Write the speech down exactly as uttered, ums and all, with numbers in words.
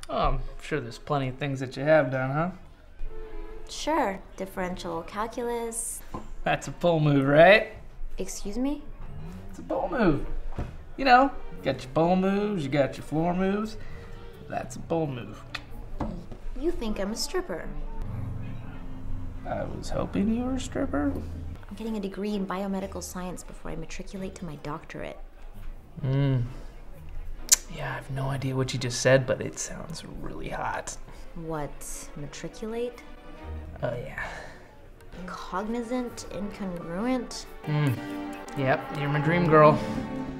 Oh, I'm sure there's plenty of things that you have done, huh? Sure, differential calculus. That's a pull move, right? Excuse me? It's a pull move. You know, you got your pull moves, you got your floor moves. That's a pull move. You think I'm a stripper. I was hoping you were a stripper. I'm getting a degree in biomedical science before I matriculate to my doctorate. Hmm. Yeah, I have no idea what you just said, but it sounds really hot. What, matriculate? Oh, yeah. Cognizant, incongruent? Hmm. Yep, you're my dream girl.